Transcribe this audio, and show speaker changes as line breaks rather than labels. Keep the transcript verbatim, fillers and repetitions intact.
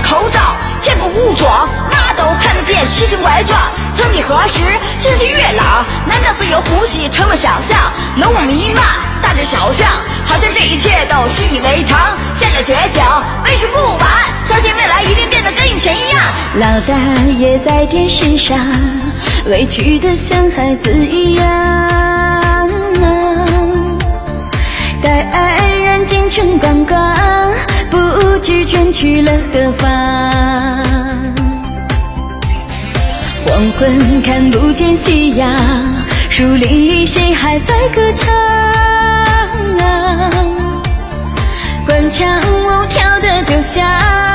口罩，天赋物壮，哪都看得见，诗情外壮。曾几何时，人心越老，难道自由呼吸成了想象？浓雾弥漫，大街小巷，好像这一切都习以为常。现在觉醒，为时不晚，相信未来一定变得跟以前一样。
老大爷在电视上，委屈得像孩子一样啊，带爱人进城观光，不知卷去了何方。黄昏看不见夕阳，树林里谁还在歌唱啊？官腔舞跳的就像